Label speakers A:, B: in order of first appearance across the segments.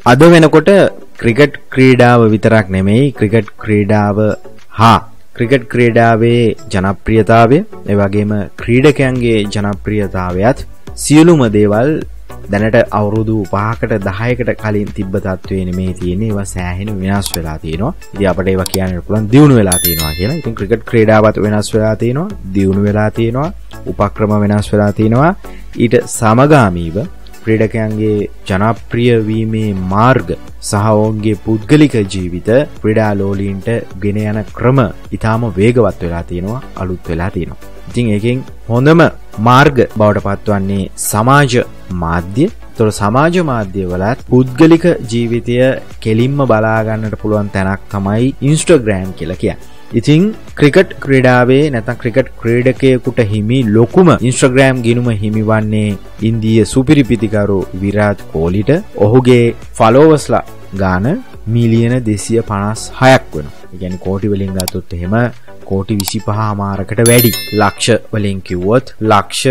A: අද වෙනකොට ක්‍රිකට් ක්‍රීඩාව විතරක් නෙමෙයි ක්‍රිකට් ක්‍රීඩාව හා ක්‍රිකට් ක්‍රීඩාවේ ජනප්‍රියතාවය ඒ වගේම ක්‍රීඩකයන්ගේ ජනප්‍රියතාවයත් සියලුම දේවල් දැනට අවුරුදු 5කට 10කට කලින් තිබ්බ තත්ත්වයේ නෙමෙයි තියෙන්නේ. ඒවා සෑහෙන වෙනස් වෙලා තියෙනවා. ඉතින් අපිට ඒවා කියන්න පුළුවන් දියුණු වෙලා තියෙනවා කියලා. ඉතින් ක්‍රිකට් ක්‍රීඩාවත් වෙනස් වෙලා තියෙනවා, දියුණු වෙලා තියෙනවා, උපක්‍රම වෙනස් වෙලා තියෙනවා. ඊට සමගාමීව ක්‍රීඩකයන්ගේ ජනප්‍රිය වීමේ මාර්ග සහ ඔවුන්ගේ පුද්ගලික ජීවිත ක්‍රීඩා ලෝලීන්ට ගෙන යන ක්‍රම ඊටාම වේගවත් වෙලා තියෙනවා, අලුත් වෙලා තියෙනවා. ඉතින් ඒකෙන් හොඳම මාර්ග බවට පත්වන්නේ සමාජ මාධ්‍ය. ඒතර සමාජ මාධ්‍ය වලත් පුද්ගලික ජීවිතය කෙලින්ම බලා ගන්නට පුළුවන් තැනක් තමයි Instagram කියලා කියන්නේ. ඉතින් ක්‍රිකට් ක්‍රීඩාවේ නැත්නම් ක්‍රිකට් ක්‍රීඩකයෙකුට හිමි ලොකුම Instagram ගිණුම හිමිවන්නේ ඉන්දීය සුපිරි පිතිකරු විරාට් කෝලිට. ඔහුගේ ෆලෝවර්ස්ලා ගාන මිලියන 256ක් වෙනවා. ඒ කියන්නේ කෝටි වලින් ගත්තොත් එහෙම කෝටි 25මාරකට වැඩි. ලක්ෂ වලින් කිව්වොත් ලක්ෂ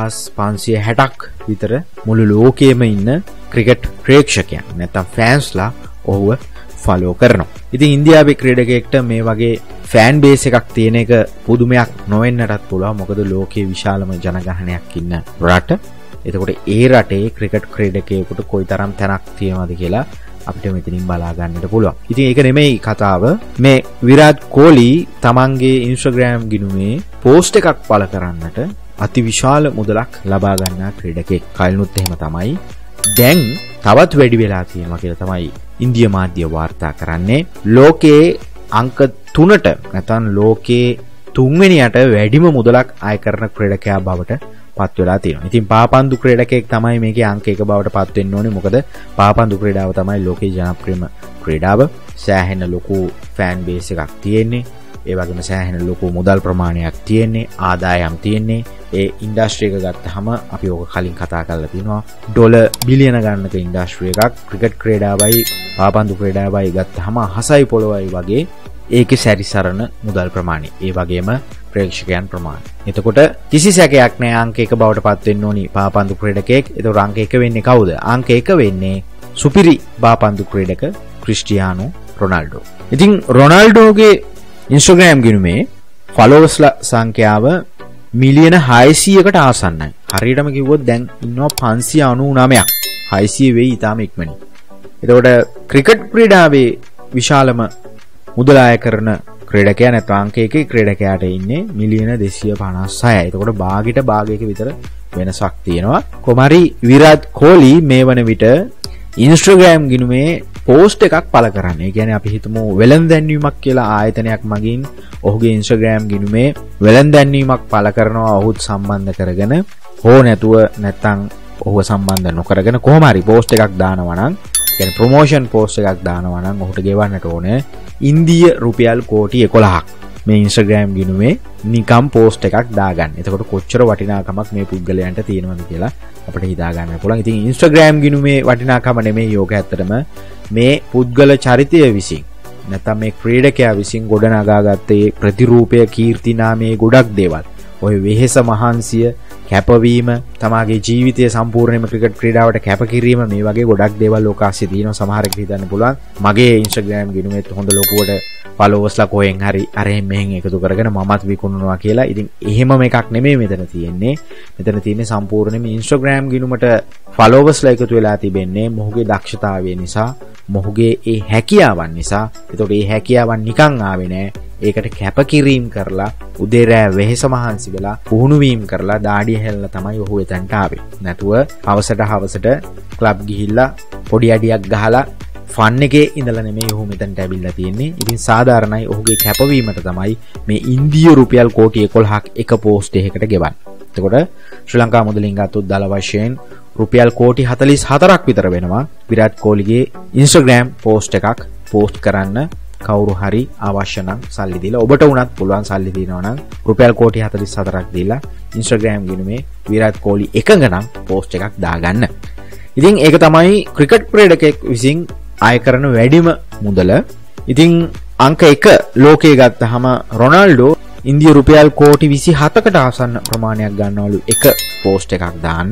A: 2560ක් විතර මුළු ලෝකෙම ඉන්න ක්‍රිකට් ප්‍රේක්ෂකයන් නැත්නම් ෆෑන්ස්ලා ඔහුව ෆලෝ කරනවා. ඉතින් ඉන්දියාවේ ක්‍රීඩකයෙක්ට මේ වගේ ෆෑන් බේස් එකක් තියෙන එක පුදුමයක් නොවෙන්නටත් පුළුවන්. මොකද ලෝකයේ විශාලම ජනගහනයක් ඉන්න රට. එතකොට ඒ රටේ ක්‍රිකට් ක්‍රීඩකයෙකුට කොයිතරම් තැනක් තියෙනවද කියලා අපිට මෙතනින් බලා ගන්නට පුළුවන්. ඉතින් ඒක නෙමෙයි කතාව. මේ විරාට් කෝලි තමන්ගේ Instagram ගිණුමේ පෝස්ට් එකක් පළ කරන්නට අතිවිශාල මුදලක් ලබා ගන්නා ක්‍රීඩකයෙක්. කලිනුත් එහෙම තමයි. දැන් තවත් වැඩි වෙලා තියෙනවා කියලා තමයි ඉන්දිය මාධ්‍ය වාර්තා කරන්නේ. ලෝකයේ අංක 3ට නැත්නම් ලෝකයේ 3 වෙනියට වැඩිම මුදලක් අය කරන ක්‍රීඩකයා බවට පත් වෙලා තියෙනවා. ඉතින් පාපන්දු ක්‍රීඩකයෙක් තමයි මේකේ අංක 1 බවට පත් වෙන්න ඕනේ. මොකද පාපන්දු ක්‍රීඩාව තමයි ලෝකයේ ජනප්‍රියම ක්‍රීඩාව. සෑහෙන ලොකු ෆෑන් බේස් එකක් තියෙන්නේ. ඒ වගේම සෑහෙන ලොකු මුදල් ප්‍රමාණයක් තියෙන්නේ, ආදායම් තියෙන්නේ. ඒ ඉන්ඩස්ට්‍රි එක ගත්තාම අපි ඕක කලින් කතා කරලා තිනවා. ඩොලර් බිලියන ගණනක ඉන්ඩස්ට්‍රි එකක්. ක්‍රිකට් ක්‍රීඩාවයි පාපන්දු ක්‍රීඩාවයි ගත්තාම හසයි පොළොවයි වගේ ඒකේ සැරිසරන මුදල් ප්‍රමාණය. ඒ වගේම ප්‍රේක්ෂකයන් ප්‍රමාණය. එතකොට කිසි සැකයක් නැහැ අංක 1 බවට පත් වෙන්න ඕනි පාපන්දු ක්‍රීඩකයෙක්. එතකොට අංක 1 වෙන්නේ කවුද? අංක 1 වෙන්නේ සුපිරි පාපන්දු ක්‍රීඩක ක්‍රිස්ටියානෝ රොනාල්ඩෝ. ඉතින් රොනාල්ඩෝගේ Instagram ගිණුමේ ෆලෝවර්ස්ලා සංඛ්‍යාව මිලියන 600කට ආසන්නයි. හරියටම කිව්වොත් දැන් ඉන්නවා 599ක්. 600 වෙයි ඊටාම ඉක්මනින්. එතකොට ක්‍රිකට් ක්‍රීඩාවේ විශාලම මුදල අය කරන ක්‍රීඩකයා නැත්නම් අංක 1 ක්‍රීඩකයාට ඉන්නේ මිලියන 256යි. එතකොට භාගයට භාගයක විතර වෙනසක් තියෙනවා. කොමාරි විරාට් කෝලි මේ වන විට Instagram ගිණුමේ පෝස්ට් එකක් පළ කරන්නේ. ඒ කියන්නේ අපි හිතමු වෙළඳැන්වීමක් කියලා ආයතනයක් මගින් ඔහුගේ Instagram ගිණුමේ වෙළඳැන්වීමක් පළ කරනවා. ඔහුත් සම්බන්ධ කරගෙන හෝ නැතුව නැත්නම් ඔහුව සම්බන්ධ නොකරගෙන කොහොම හරි පෝස්ට් එකක් දානවා නම්, කියන්නේ ප්‍රොමෝෂන් පෝස්ට් එකක් දානවා නම් ඔහුට ගෙවන්නට ඕනේ ඉන්දීය රුපියල් කෝටි 11ක්. මේ Instagram ගිණුමේ නිකම් පෝස්ට් එකක් දාගන්න. එතකොට කොච්චර වටිනාකමක් මේ පුද්ගලයන්ට තියෙනවද කියලා අපිට හිතා ගන්න පුළුවන්. ඉතින් Instagram ගිණුමේ වටිනාකම නෙමෙයි යෝග ඇත්තටම මේ පුද්ගල චරිතය විසින් නැත්නම් මේ ක්‍රීඩකයා විසින් ගොඩනගාගත්තේ ප්‍රතිරූපය, කීර්ති නාමයේ ගොඩක් දේවල්. ඔය වෙහෙස මහන්සිය, කැපවීම, තමාගේ ජීවිතය සම්පූර්ණයෙන්ම ක්‍රිකට් ක්‍රීඩාවට කැපකිරීම, මේ වගේ ගොඩක් දේවල් ලෝකාස්සේ තියෙනවා. සමහරෙක් හිතන්න පුළුවන් මගේ Instagram ගිණුමේත් හොඳ ලොකුවට ෆලෝවර්ස්ලා කොහෙන් හරි අරහෙන් මෙහෙන් එකතු කරගෙන මමත් විකුණනවා කියලා. ඉතින් එහෙමම එකක් නෙමෙයි මෙතන තියෙන්නේ. මෙතන තියෙන්නේ සම්පූර්ණයෙන්ම Instagram ගිණුමට ෆලෝවර්ස්ලා එකතු වෙලා තිබෙන්නේ මොහුගේ දක්ෂතාවය නිසා, මොහුගේ ඒ හැකියාවන් නිසා. ඒතකොට මේ හැකියාවන් නිකන් ආවේ නෑ. ඒකට කැපකිරීම කරලා උදේ රෑ වෙහෙස මහන්සි වෙලා පුහුණු වීම කරලා දාඩිය හැල්ලා තමයි ඔහු එතනට ආවේ. නැතුව හවසට ක්ලබ් ගිහිල්ලා පොඩි අඩියක් ගහලා ෆන් එකේ ඉඳලා නෙමෙයි ඔහු මෙතනට ඇවිල්ලා තියෙන්නේ. ඉතින් සාධාරණයි ඔහුගේ කැපවීමට තමයි මේ ඉන්දීය රුපියල් කෝටි 11ක් එක පෝස්ට් එකකට ගෙවන්නේ. එතකොට ශ්‍රී ලංකා මුදලින් ගත්තොත් දල වශයෙන් රුපියල් කෝටි 44ක් විතර වෙනවා විරාට් කෝලිගේ Instagram පෝස්ට් එකක් පෝස්ට් කරන්න. කවුරු හරි අවශ්‍ය නම් සල්ලි දීලා ඔබට උනත් පුළුවන් සල්ලි දිනනවා නම් රුපියල් කෝටි 44ක් දීලා Instagram ගිණුමේ විරාට් කෝලි එකඟ නම් පෝස්ට් එකක් දාගන්න. ඉතින් ඒක තමයි ක්‍රිකට් ක්‍රීඩකයෙක් විසින් අය කරන වැඩිම මුදල. ඉතින් අංක 1 ලෝකයේ ගත්තාම රොනාල්ඩෝ ඉන්දිය රුපියල් කෝටි 27කට ආසන්න ප්‍රමාණයක් ගන්නවලු එක පෝස්ට් එකක් දාන්න.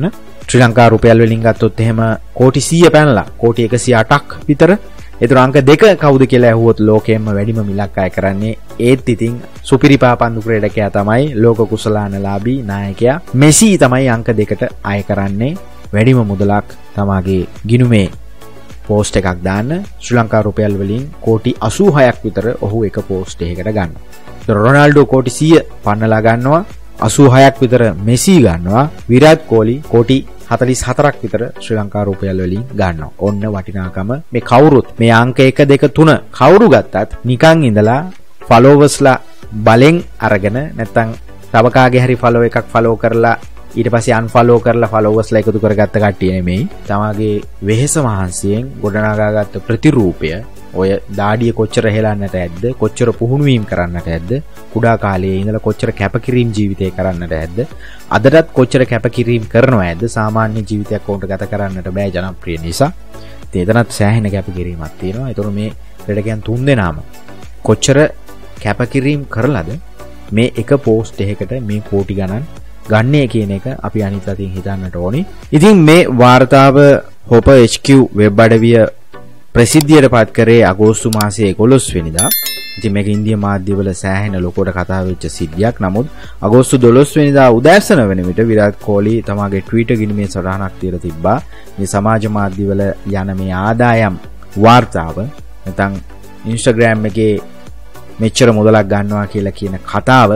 A: ශ්‍රී ලංකා රුපියල් වලින් ගත්තොත් එහෙම කෝටි 100 පැනලා කෝටි 108ක් විතර. ඒතර අංක 2 කවුද කියලා ඇහුවොත් ලෝකයෙන්ම වැඩිම මිලක් අය කරන්නේ ඒත් ඉතින් සුපිරිපා පන්දු ක්‍රීඩකයා තමයි ලෝක කුසලානලාභී නායකයා මෙසි තමයි අංක 2ට අය කරන්නේ වැඩිම මුදලක් තමාගේ ගිණුමේ පෝස්ට් එකක් දාන්න. ශ්‍රී ලංකා රුපියල් වලින් කෝටි 86ක් විතර ඔහු එක පෝස්ට් එකකට ගන්නවා. ඒතර රොනාල්ඩෝ කෝටි 100 පන්නලා ගන්නවා. 86ක් විතර මෙසි ගන්නවා. විරාට් කොහ්ලි කෝටි 44ක් විතර ශ්‍රී ලංකා රුපියල් වලින් ගන්නවා. ඔන්න වටිනාකම මේ කවුරුත් මේ අංක 1 2 3 කවුරු ගත්තත් නිකන් ඉඳලා ෆලෝවර්ස්ලා බලෙන් අරගෙන නැත්තම් තව කාගේ හරි ෆලෝ එකක් ෆලෝ කරලා ඊට පස්සේ අන්ෆලෝ කරලා ෆලෝවර්ස්ලා එකතු කරගත්ත කට්ටිය නෙමෙයි. තමාගේ වෙහෙස මහන්සියෙන් ගොඩනගාගත්ත ප්‍රතිරූපය ඔය දාඩිය කොච්චර හෙලන්නට ඇද්ද, කොච්චර පුහුණු වීම කරන්නට ඇද්ද, කුඩා කාලයේ ඉඳලා කොච්චර කැපකිරීම ජීවිතේ කරන්නට ඇද්ද, අදටත් කොච්චර කැපකිරීම කරනවා ඇද්ද, සාමාන්‍ය ජීවිතයක් උන්ට ගත කරන්නට බෑ ජනප්‍රිය නිසා. එතනත් සෑහෙන කැපකිරීමක් තියෙනවා. ඒතකොට මේ ක්‍රීඩකයන් තුන් දෙනාම කොච්චර කැපකිරීම කරලාද මේ එක පෝස්ට් එකකට මේ කෝටි ගණන් ගන්නේ කියන එක අපි අනිත් අතින් හිතන්නට ඕනි. ඉතින් මේ වාර්තාව හොප HQ වෙබ් අඩවිය ප්‍රසිද්ධියට පත් කරේ අගෝස්තු මාසයේ 11 වෙනිදා. ඉතින් මේක ඉන්දියා මාධ්‍යවල සෑහෙන ලොකුවට කතා වෙච්ච සිද්ධියක්. නමුත් අගෝස්තු 12 වෙනිදා උදෑසන වෙන විට විරාට් කොහ්ලි තමාගේ ට්විටර් ගිණුමේ සටහනක් තියලා තිබ්බා. මේ සමාජ මාධ්‍යවල යන මේ ආදායම් වාර්තාව නැත්නම් Instagram එකේ මෙච්චර මුදලක් ගන්නවා කියලා කියන කතාව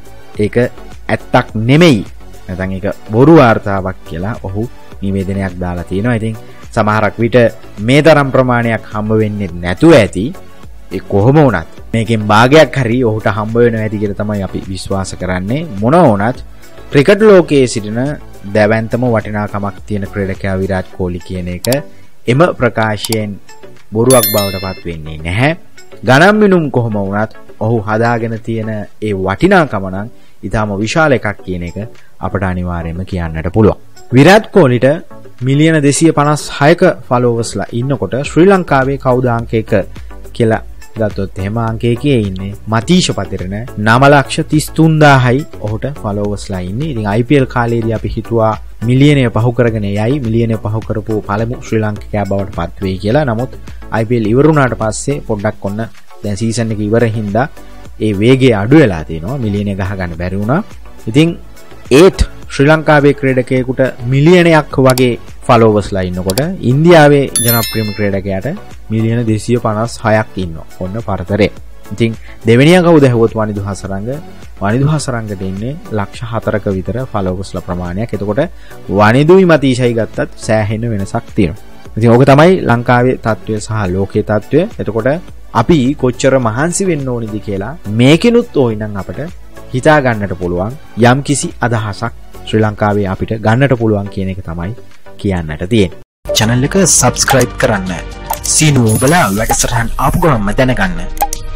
A: ඒක ඇත්තක් නෙමෙයි. නැත්නම් ඒක බොරු වාර්තාවක් කියලා ඔහු නිවේදනයක් දාලා තියෙනවා. ඉතින් සමහරක් විට මේ තරම් ප්‍රමාණයක් හම්බ වෙන්නේ නැතුව ඇති. ඒ කොහොම වුණත් මේකෙන් භාගයක් හරි ඔහුට හම්බ වෙනවා ඇති කියලා තමයි අපි විශ්වාස කරන්නේ. මොන වුණත් ක්‍රිකට් ලෝකයේ සිටින දැවැන්තම වටිනාකමක් තියෙන ක්‍රීඩකයා විරාට් කොහ්ලි කියන එක එම ප්‍රකාශයෙන් බොරුවක් බවට පත් වෙන්නේ නැහැ. ගණන් මිනුම් කොහොම වුණත් ඔහු හදාගෙන තියෙන ඒ වටිනාකම නම් ඊටම විශාල එකක් කියන එක අපට අනිවාර්යයෙන්ම කියන්නට පුළුවන්. විරාට් කොහ්ලිට මිලියන 256ක ෆලෝවර්ස්ලා ඉන්නකොට ශ්‍රී ලංකාවේ කවුද අංක 1 කියලා ගත්තොත් එහෙම අංක 1 ඉන්නේ මතීෂ පතිරණ 9,33,000යි ඔහුට ෆලෝවර්ස්ලා ඉන්නේ. ඉතින් IPL කාලේදී අපි හිතුවා මිලියනය පහු කරගෙන යයි, මිලියනය පහු කරපු පළමු ශ්‍රී ලාංකිකයා බවට පත් වෙයි කියලා. නමුත් IPL ඉවර වුණාට පස්සේ පොඩ්ඩක් ඔන්න දැන් සීසන් එක ඉවර හින්දා ඒ වේගය අඩු වෙලා තියෙනවා. මිලියනය ගහ ගන්න බැරි වුණා. ඉතින් ඒත් ශ්‍රී ලංකාවේ ක්‍රීඩකයෙකුට මිලියනයක් වගේ ෆලෝවර්ස්ලා ඉන්නකොට ඉන්දියාවේ ජනප්‍රියම ක්‍රීඩකයාට මිලියන 256ක් ඉන්නවා. ඔන්න පරතරය. ඉතින් දෙවෙනියා කවුද ඇහුවොත් වනිදු හසරංග. වනිදු හසරංගට ඉන්නේ ලක්ෂ 4ක විතර ෆලෝවර්ස්ලා ප්‍රමාණයක්. එතකොට වනිදුයි මතීෂයි ගත්තත් සෑහෙන වෙනසක් තියෙනවා. ඉතින් ඕක තමයි ලංකාවේ තත්ත්වය සහ ලෝකයේ තත්ත්වය. එතකොට අපි කොච්චර මහන්සි වෙන්න ඕනිද කියලා මේකිනුත් ඕයිනම් අපිට හිතා ගන්නට පුළුවන් යම් කිසි අදහසක් ශ්‍රී ලංකාවේ අපිට ගන්නට පුළුවන් කියන එක තමයි කියන්නට තියෙන්නේ. channel එක subscribe කරන්න. සීනුව ඔබලා වැඩසටහන් ආපු ගමන්ම දැනගන්න.